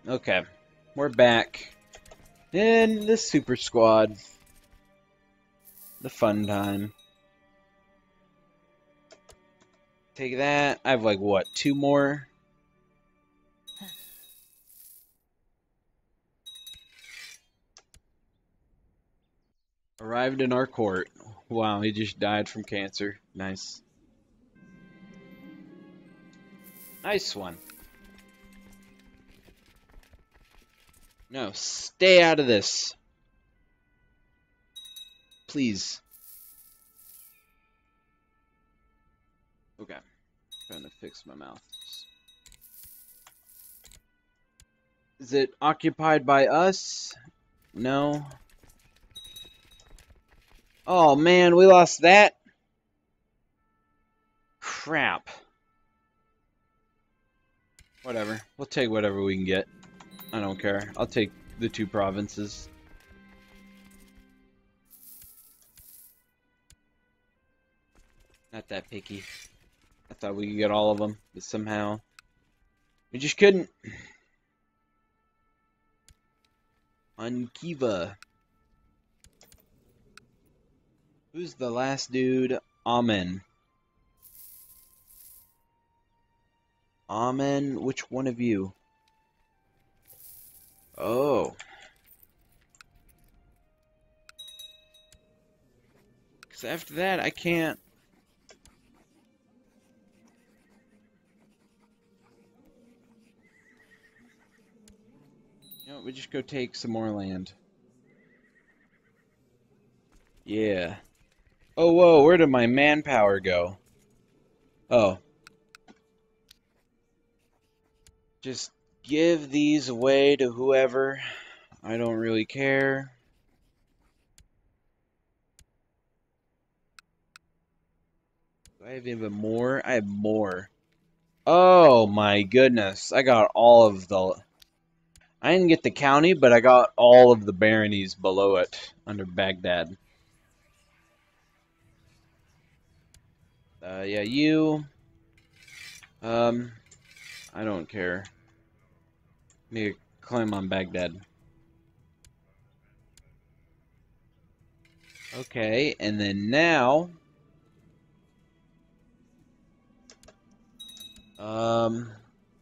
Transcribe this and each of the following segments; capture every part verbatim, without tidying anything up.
Okay, we're back in the super squad. The fun time. Take that. I have like what, two more? Arrived in our court. Wow, he just died from cancer. Nice. Nice one. No, stay out of this. Please. Okay. Trying to fix my mouth. Is it occupied by us? No. Oh man, we lost that. Crap. Whatever. We'll take whatever we can get. I don't care. I'll take the two provinces. Not that picky. I thought we could get all of them, but somehow we just couldn't. On Kiva. Who's the last dude? Amen. Amen, which one of you? Oh. Because after that, I can't. You know, we just go take some more land. Yeah. Oh, whoa, where did my manpower go? Oh. Just give these away to whoever. I don't really care. Do I have even more? I have more. Oh my goodness. I got all of the... I didn't get the county, but I got all of the baronies below it under Baghdad. Uh, yeah, you... Um, I don't care. Need to climb on Baghdad. Okay, and then now... Um...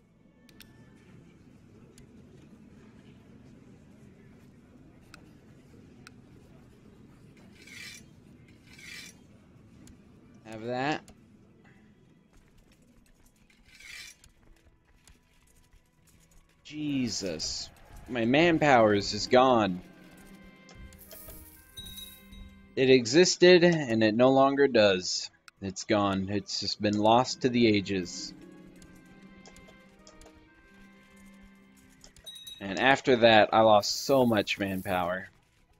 Have that. Jesus. My manpower is just gone. It existed, and it no longer does. It's gone. It's just been lost to the ages. And after that, I lost so much manpower.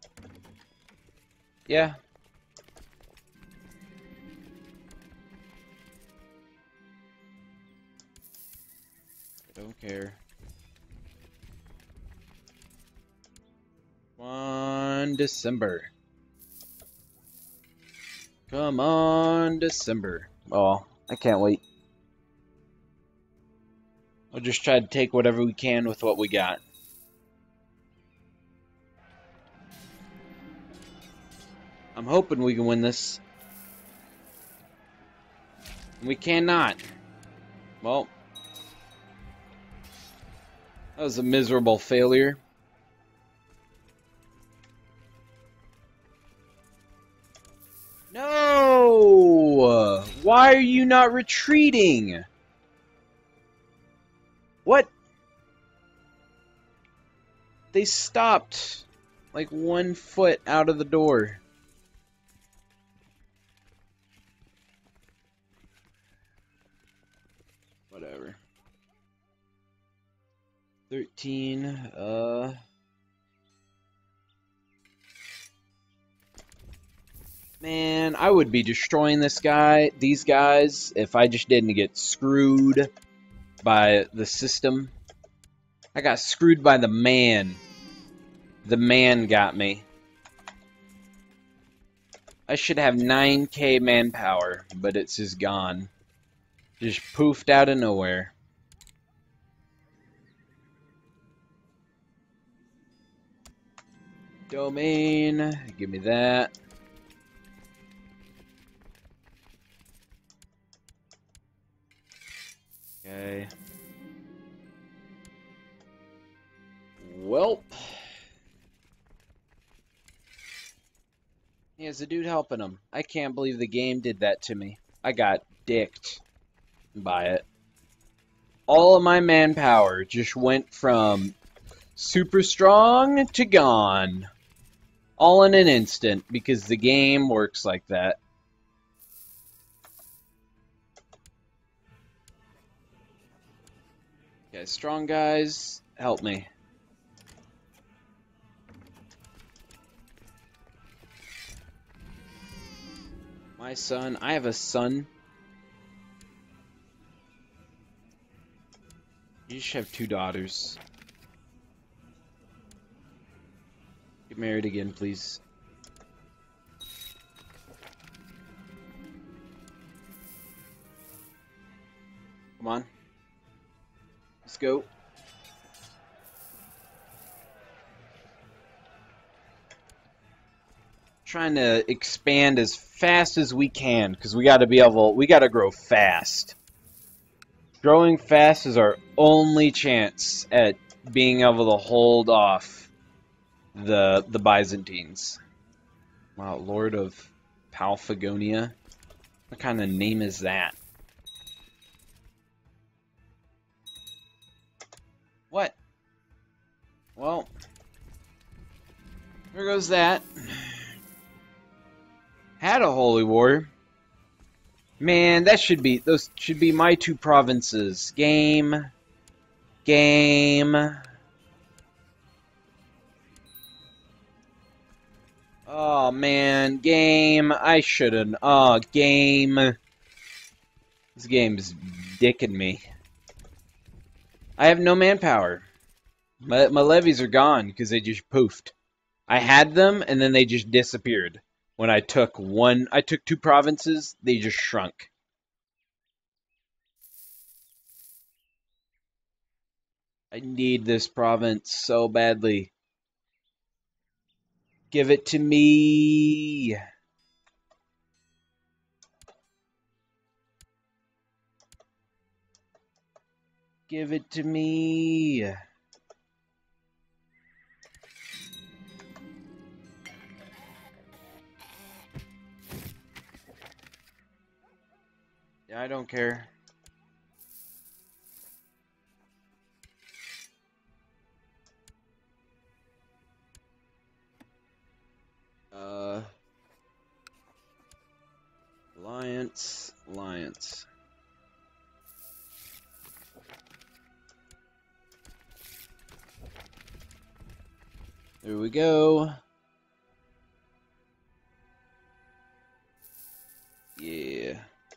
Yeah. I don't care. Come on, December. Come on, December. Oh, I can't wait. We'll just try to take whatever we can with what we got. I'm hoping we can win this. We cannot. Well, that was a miserable failure. No! Why are you not retreating? What? They stopped like one foot out of the door. Whatever. thirteen, uh... Man, I would be destroying this guy, these guys, if I just didn't get screwed by the system. I got screwed by the man. The man got me. I should have nine K manpower, but it's just gone. Just poofed out of nowhere. Domain. Give me that. Okay. Well. He has a dude helping him. I can't believe the game did that to me. I got dicked by it. All of my manpower just went from super strong to gone. All in an instant, because the game works like that. Okay, strong guys, help me. My son, I have a son. You just have two daughters. Get married again, please. Come on. Let's go. Trying to expand as fast as we can, because we got to be able, we got to grow fast. Growing fast is our only chance at being able to hold off the the Byzantines. Wow, Lord of Palphagonia. What kind of name is that? What? Well, there goes that. Had a holy war. Man, that should be, those should be my two provinces. Game. Game. Oh, man. Game. I shouldn't. Oh, game. This game's dicking me. I have no manpower. My, my levies are gone because they just poofed. I had them, and then they just disappeared. When I took one, I took two provinces, they just shrunk. I need this province so badly. Give it to me. Give it to me. Yeah, I don't care. Uh, Alliance, Alliance. There we go. Yeah.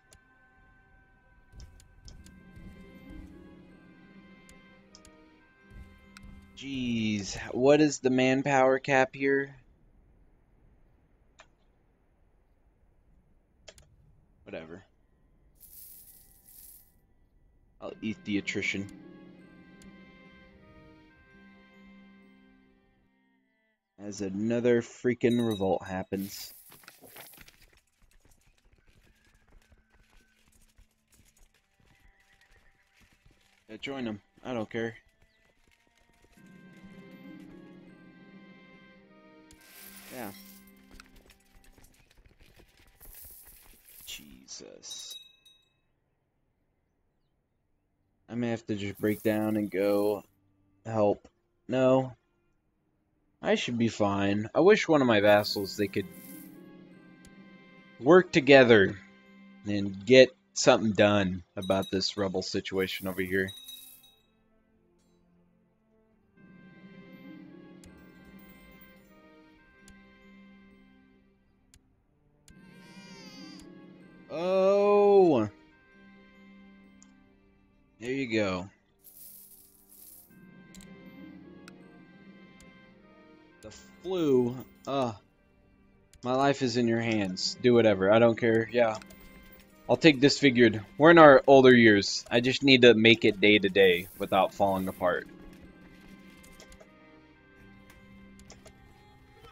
Jeez, what is the manpower cap here? Whatever. I'll eat the attrition. As another freaking revolt happens. Yeah, join them. I don't care. Yeah. Jesus. I may have to just break down and go help. No. I should be fine. I wish one of my vassals, they could work together and get something done about this rebel situation over here. Oh, there you go. The flu. Uh, my life is in your hands. Do whatever. I don't care. Yeah. I'll take disfigured. We're in our older years. I just need to make it day to day without falling apart.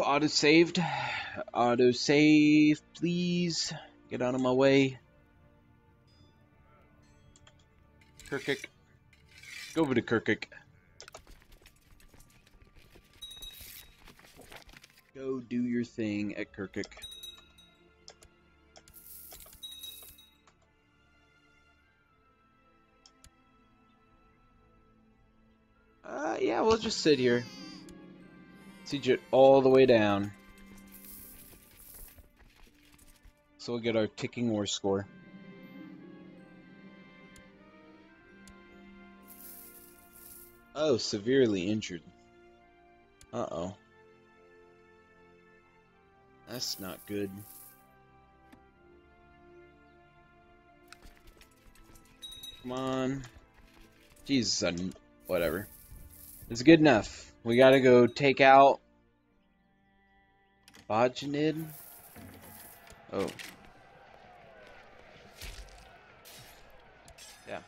auto saved. Auto save, please. Get out of my way. Kirkuk. Go over to Kirkuk. Go do your thing at Kirkuk. Uh, yeah, we'll just sit here. Siege it all the way down. So we'll get our ticking war score. Oh, severely injured. Uh-oh. That's not good. Come on. Jesus, I'm, whatever. It's good enough. We gotta go take out Bajanid. Oh. Yeah.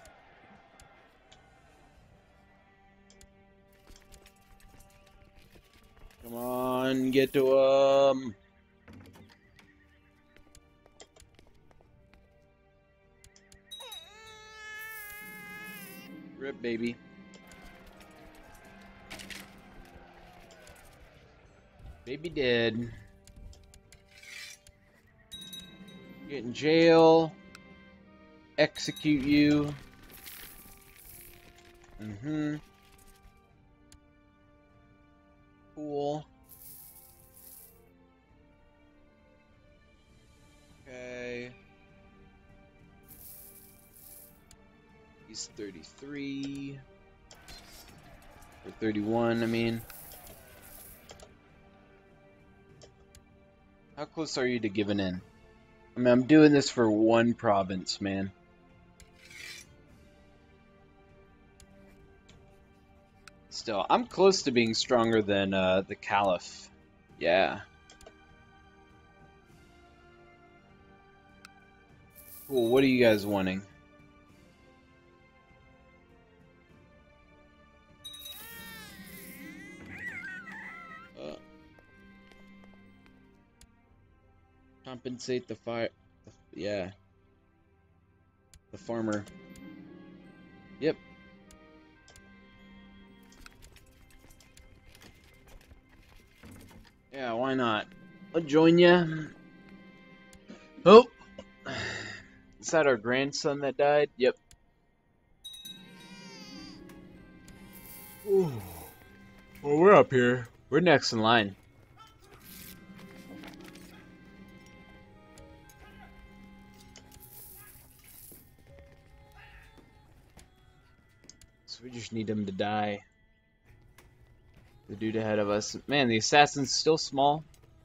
Come on, get to him. Rip, baby. Baby dead. Get in jail. Execute you. Mm-hmm. Cool. Okay. He's thirty-three. Or thirty-one, I mean. How close are you to giving in? I mean, I'm doing this for one province, man. Still, I'm close to being stronger than uh, the Caliph. Yeah. Cool, what are you guys wanting? Uh, compensate the fire... Yeah. The farmer. Yep. Yeah, why not? I'll join you. Oh! Is that our grandson that died? Yep. Ooh. Well, we're up here. We're next in line. So we just need him to die. The dude ahead of us. Man, the assassin's still small.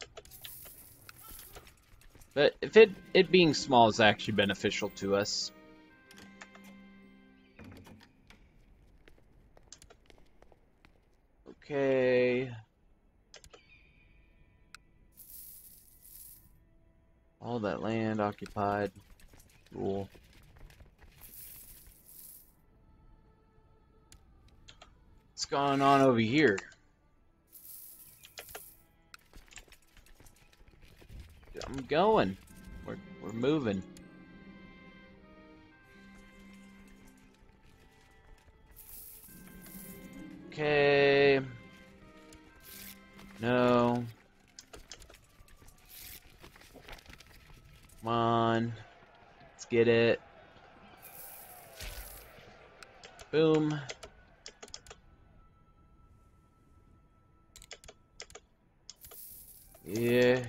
But if it, it being small is actually beneficial to us. Okay. All that land occupied. Cool. What's going on over here? I'm going. We're we're moving. Okay. No. Come on. Let's get it. Boom. Yeah.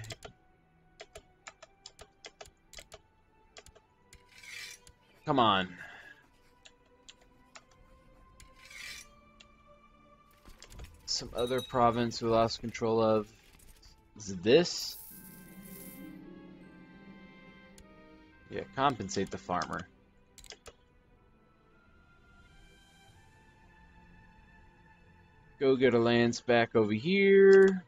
Come on. Some other province we lost control of. Is it this? Yeah, compensate the farmer. Go get a lance back over here.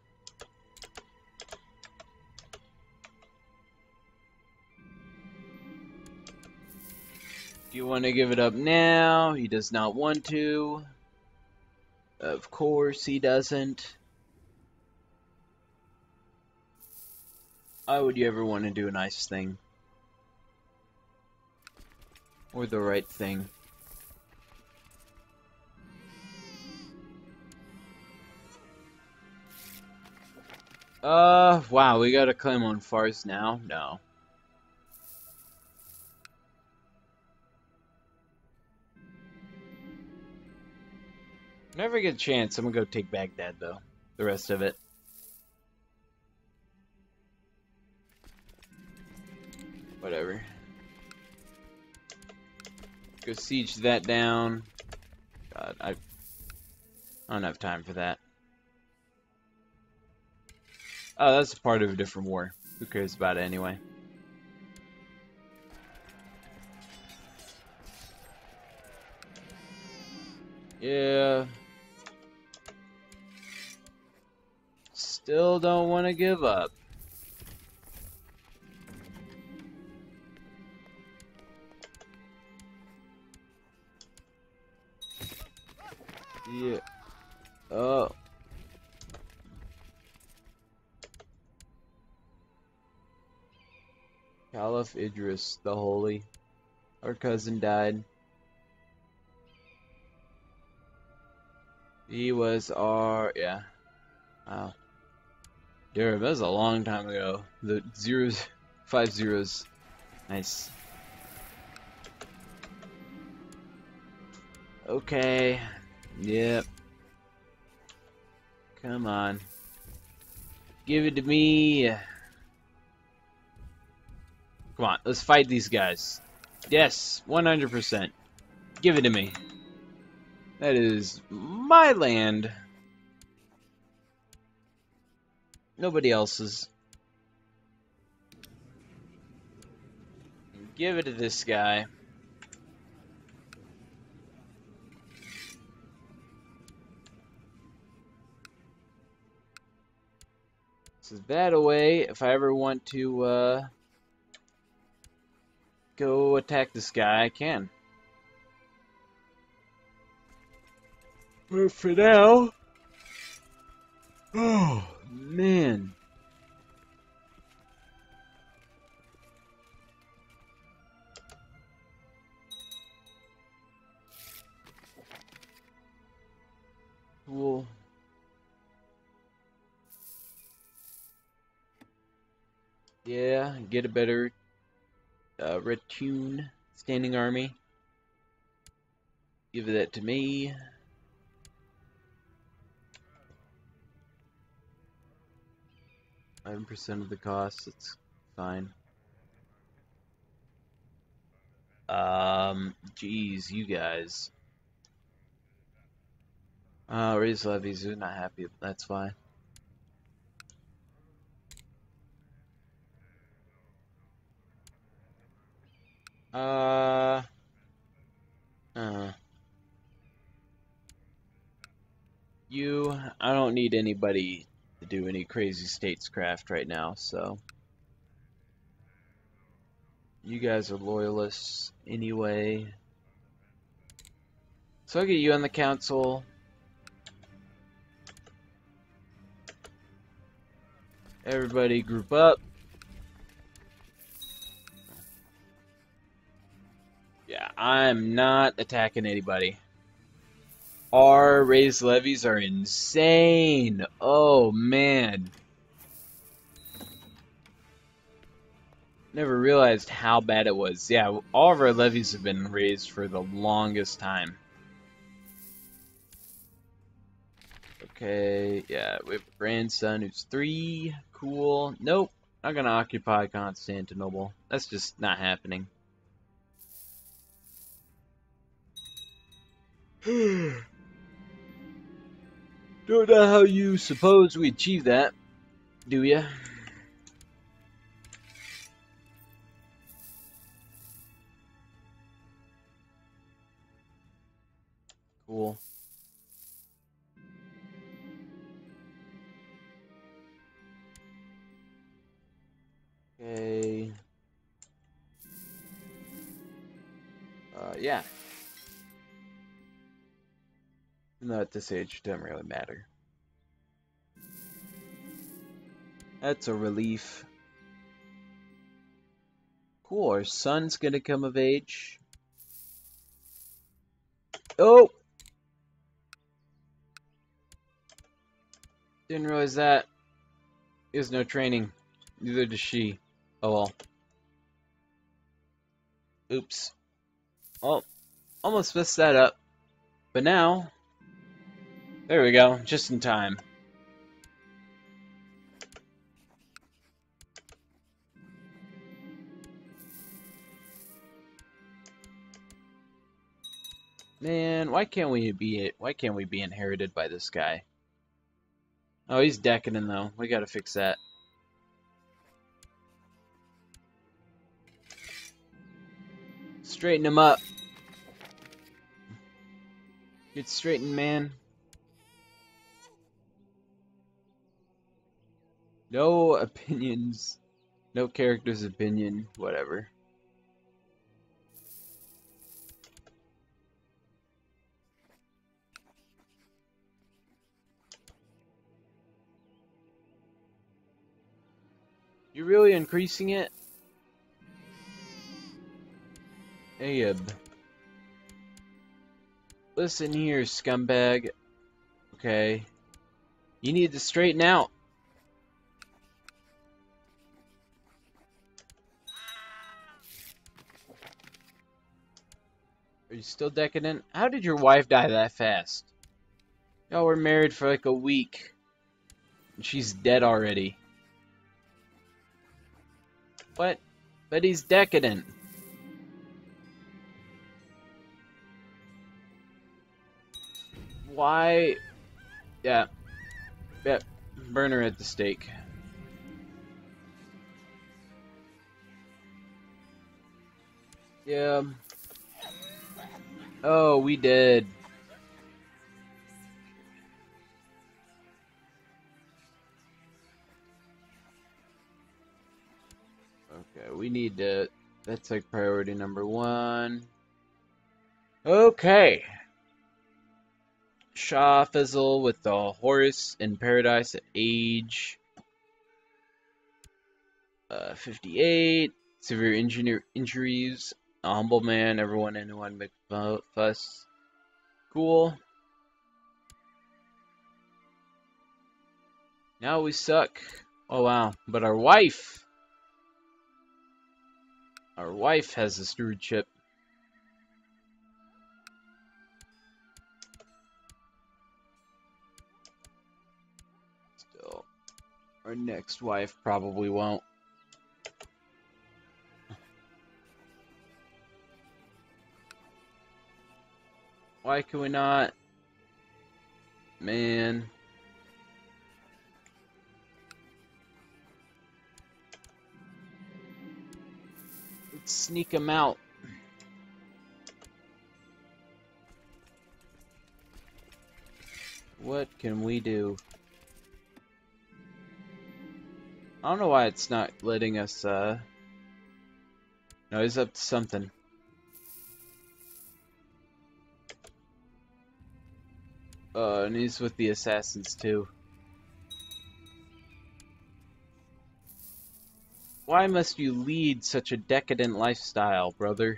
Do you want to give it up now? He does not want to. Of course he doesn't. Why would you ever want to do a nice thing? Or the right thing? Uh, wow, we got a claim on Fars now? No. Never get a chance, I'm gonna go take Baghdad, though. The rest of it. Whatever. Go siege that down. God, I, I don't have time for that. Oh, that's part of a different war. Who cares about it anyway? Yeah. Still don't want to give up. Yeah. Oh. Caliph Idris the Holy. Our cousin died. He was our... yeah. Wow. Damn, that was a long time ago. The zeros... Five zeros. Nice. Okay. Yep. Come on. Give it to me. Come on, let's fight these guys. Yes, one hundred percent. Give it to me. That is my land. Nobody else's. Give it to this guy. So that away, if I ever want to uh, go attack this guy, I can. But for now, oh man. Cool. Yeah, get a better uh, retune standing army. Give that to me. Eleven percent of the cost. It's fine. Um, geez, you guys. Uh, raise levies. You're not happy. That's fine. Uh, uh, you, I don't need anybody to do any crazy statescraft right now, so. You guys are loyalists anyway. So I'll get you on the council. Everybody group up. Yeah, I'm not attacking anybody. Our raised levies are insane. Oh, man. Never realized how bad it was. Yeah, all of our levies have been raised for the longest time. Okay, yeah, we have a grandson who's three. Cool. Nope, not gonna occupy Constantinople. That's just not happening. Don't know how you suppose we achieve that, do ya? Cool. Okay. Uh, yeah. No, at this age, it doesn't really matter. That's a relief. Cool, our son's gonna come of age. Oh! Didn't realize that. He has no training. Neither does she. Oh well. Oops. Oh, almost messed that up. But now, there we go, just in time. Man, why can't we be why can't we be inherited by this guy? Oh, he's decadent though. We gotta fix that. Straighten him up. Get straightened, man. No opinions. No character's opinion. Whatever. You're really increasing it? Abe. Listen here, scumbag. Okay. You need to straighten out. Are you still decadent? How did your wife die that fast? Y'all were married for like a week. And she's dead already. What? But he's decadent. Why? Yeah. Yeah. Burn her at the stake. Yeah. Oh, we did. Okay, we need to... That's like priority number one. Okay. Shah Fizzle with the Horus in Paradise at age uh, fifty-eight. Severe engineer injuries. A humble man. Everyone and anyone make fuss. Cool. Now we suck. Oh wow. But our wife. Our wife has a stewardship. Still. Our next wife probably won't. Why can we not? Man. Let's sneak him out. What can we do? I don't know why it's not letting us, uh... No, he's up to something. Uh, and he's with the assassins, too. Why must you lead such a decadent lifestyle, brother?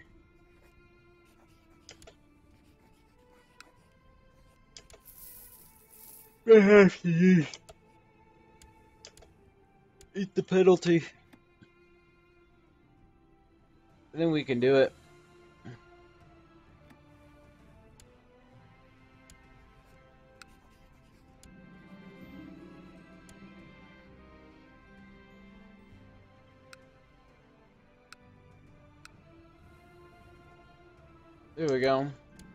I have to eat. Eat the penalty. Then we can do it. There we go.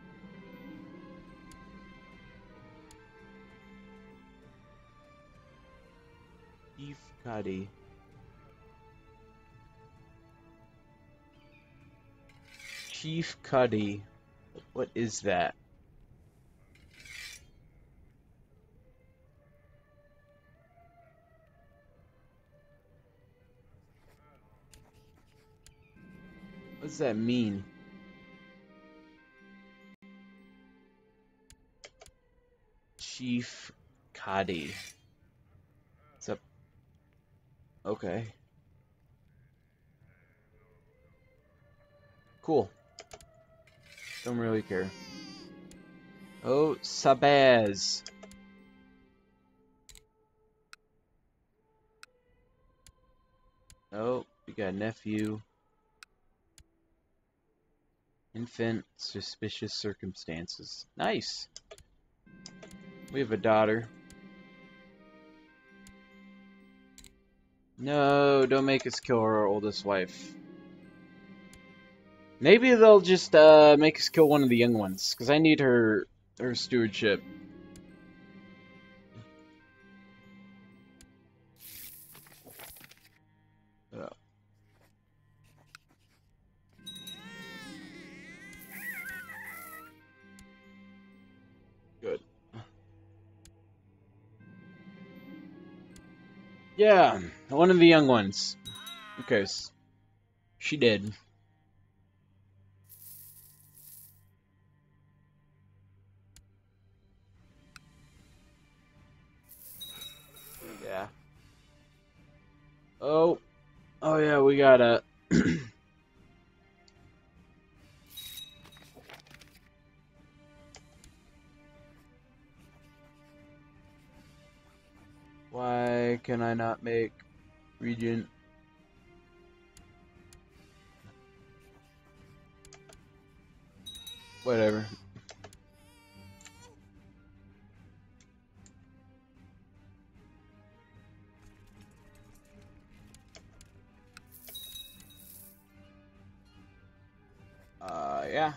Chief Cuddy. Chief Cuddy. What is that? What does that mean? Chief Cuddy. What's up? Okay. Cool. Don't really care. Oh, Sabaz. Oh, we got a nephew. Infant, suspicious circumstances. Nice. We have a daughter. No, don't make us kill our oldest wife. Maybe they'll just uh, make us kill one of the young ones, because I need her her stewardship. Oh. Good. Yeah, one of the young ones. Who cares? She did. Yeah. Oh. Oh yeah, we gotta... Why can I not make Regent? Whatever. Uh, yeah.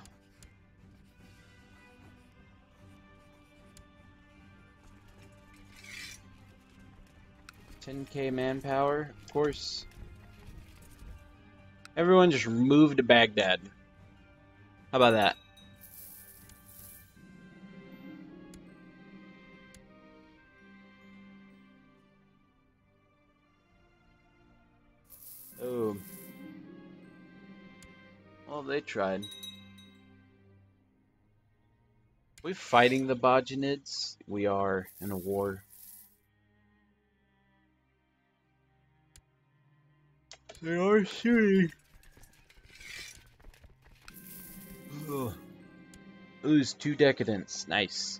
ten K manpower, of course. Everyone just move to Baghdad. How about that? Oh. Well, they tried. We fighting the Bajanids? We are in a war. They are shooting. Ugh. Lose two decadence. Nice.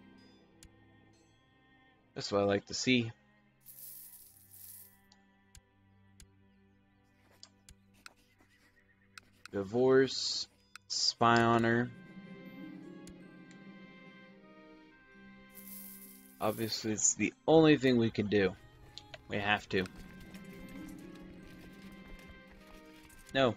That's what I like to see. Divorce. Spy on her. Obviously, it's the only thing we can do. We have to. No.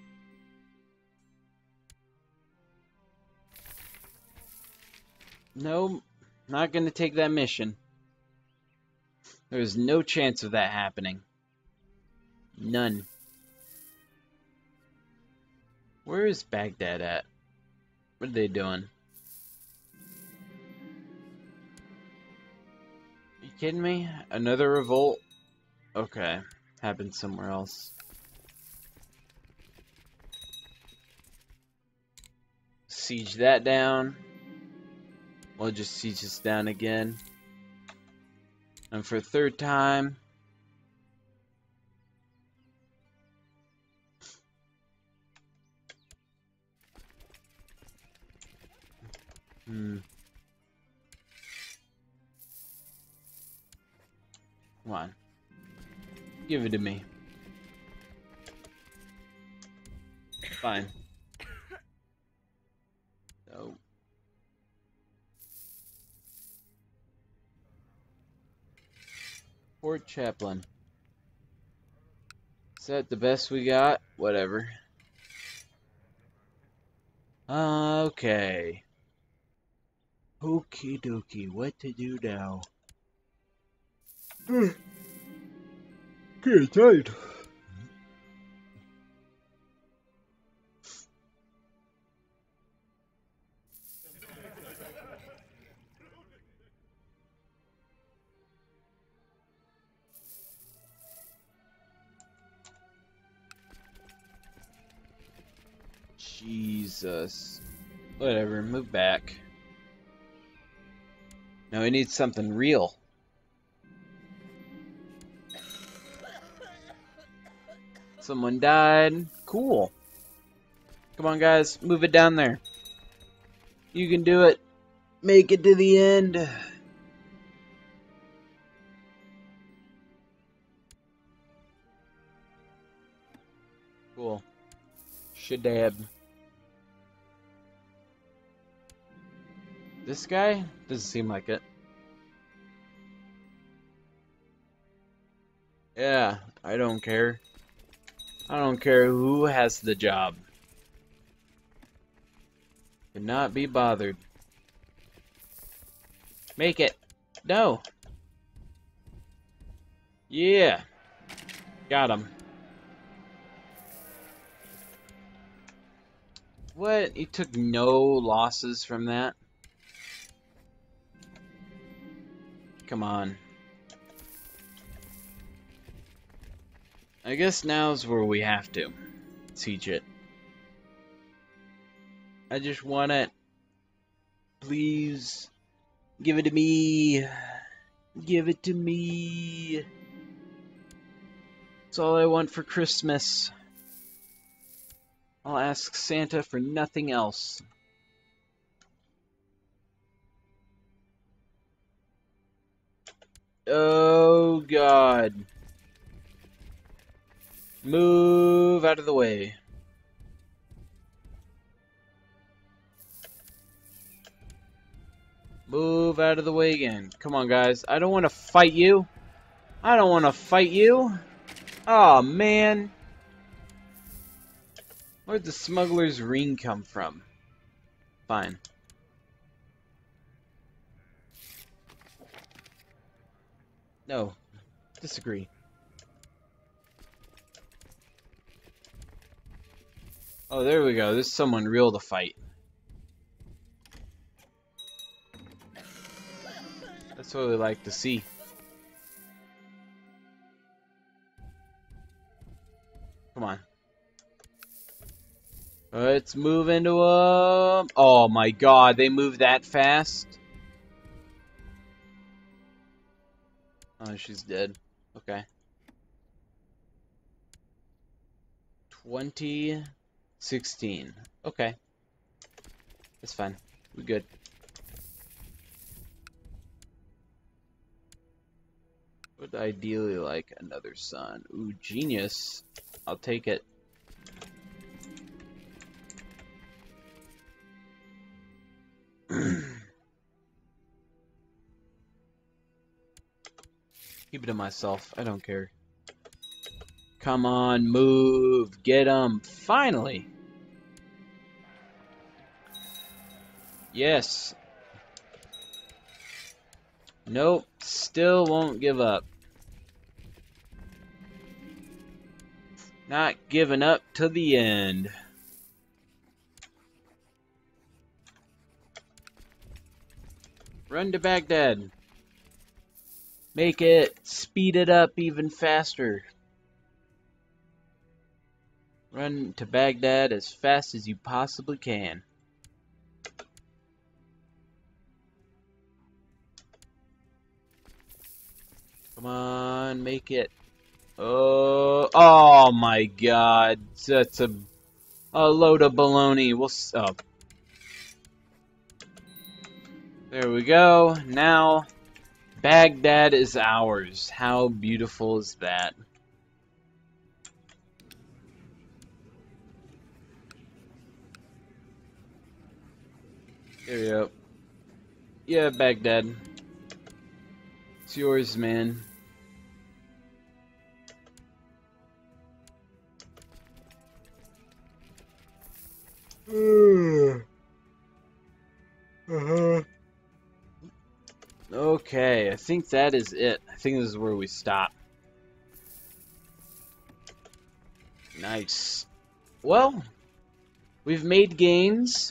No, not gonna take that mission. There's no chance of that happening. None. Where is Baghdad at? What are they doing? Are you kidding me? Another revolt? Okay. Happened somewhere else. Siege that down. We'll just siege this down again. And for a third time. Hmm. Come on. Give it to me. Fine. So. Port Chaplain. Is that the best we got? Whatever. Uh, okay. Okie dokie, what to do now? Getting tired. Jesus. Whatever, move back. No, we need something real. Someone died. Cool. Come on, guys. Move it down there. You can do it. Make it to the end. Cool. Shadab. This guy? Doesn't seem like it. Yeah, I don't care. I don't care who has the job. Cannot be bothered. Make it. No. Yeah. Got him. What? He took no losses from that? Come on. I guess now's where we have to teach it. I just want it. Please. Give it to me. Give it to me. That's all I want for Christmas. I'll ask Santa for nothing else. Oh, God. Move out of the way. Move out of the way again. Come on, guys. I don't want to fight you. I don't want to fight you. Oh, man. Where'd the smuggler's ring come from? Fine. No. Disagree. Oh, there we go. There's someone real to fight. That's what we like to see. Come on. Let's move into a... Oh my god, they move that fast? Oh, she's dead. Okay. twenty sixteen. Okay. That's fine. We're good. Would ideally like another son. Ooh, genius. I'll take it. Keep it to myself. I don't care. Come on, move. Get 'em. Finally. Yes. Nope. Still won't give up. Not giving up to the end. Run to Baghdad. Make it. Speed it up even faster. Run to Baghdad as fast as you possibly can. Come on, make it. Oh, oh my god. That's a, a load of baloney. We'll, oh. There we go. Now, Baghdad is ours. How beautiful is that? There you go. Yeah, Baghdad. It's yours, man. Uh-huh. Okay, I think that is it. I think this is where we stop. Nice. Well, we've made gains.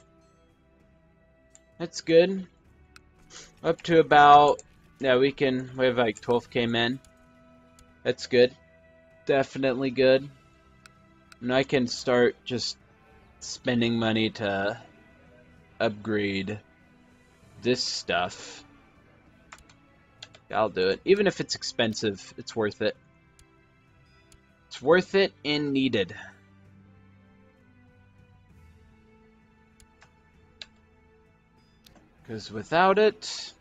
That's good. Up to about, yeah, we can, we have like twelve K men. That's good. Definitely good. And I can start just spending money to upgrade this stuff. I'll do it. Even if it's expensive, it's worth it. It's worth it and needed. Because without it,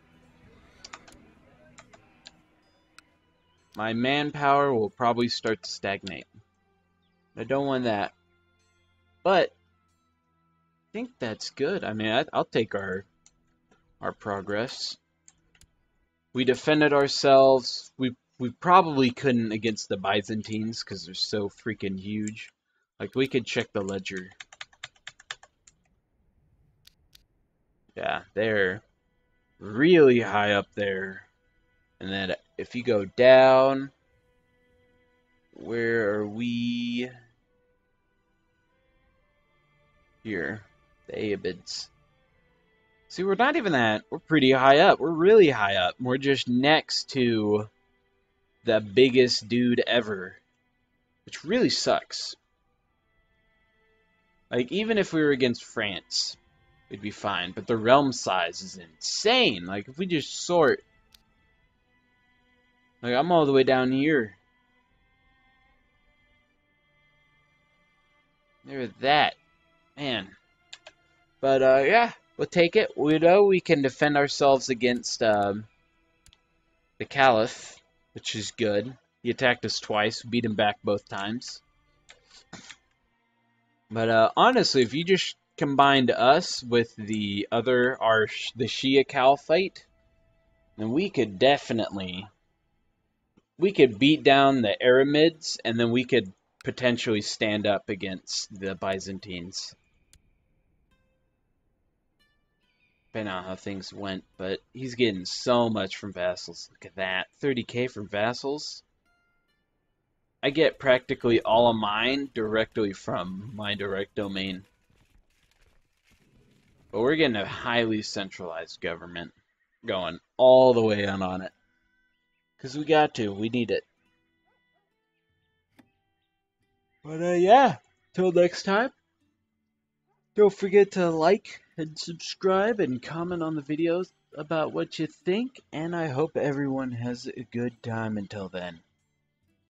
my manpower will probably start to stagnate. I don't want that. But I think that's good. I mean, I, I'll take our our progress. We defended ourselves. We we probably couldn't against the Byzantines because they're so freaking huge. Like, we could check the ledger. Yeah, they're really high up there. And then if you go down, where are we? Here, the Abids. See, we're not even that. We're pretty high up. We're really high up. We're just next to the biggest dude ever, which really sucks. Like, even if we were against France, we'd be fine. But the realm size is insane. Like, if we just sort, like, I'm all the way down here. There's that. Man. But, uh, yeah, we'll take it. We know we can defend ourselves against, um, the Caliph, which is good. He attacked us twice, beat him back both times. But, uh, honestly, if you just combined us with the other, our, the Shia Caliphate, then we could definitely, we could beat down the Aramids, and then we could potentially stand up against the Byzantines. Depending on how things went, but he's getting so much from vassals. Look at that, thirty K from vassals. I get practically all of mine directly from my direct domain. But we're getting a highly centralized government going all the way in on it. Because we got to. We need it. But, uh, yeah. Till next time. Don't forget to like and subscribe and comment on the videos about what you think. And I hope everyone has a good time until then.